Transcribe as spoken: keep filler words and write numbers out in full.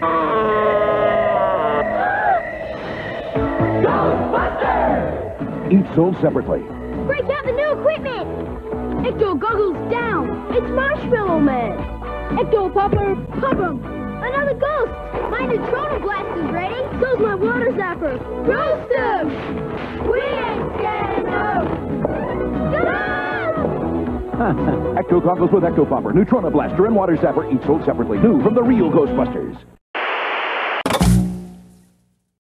Ghostbusters! Each sold separately. Break out the new equipment! Ecto-Goggles down! It's Marshmallow Man! Ecto-Popper, pop 'em! Another ghost! My Nutrona blast is ready! So's my water zapper! Roast 'em! We ain't scared of Ecto-Goggles with Ecto-Popper, Nutrona Blaster, and Water Zapper, each sold separately. New from the real Ghostbusters.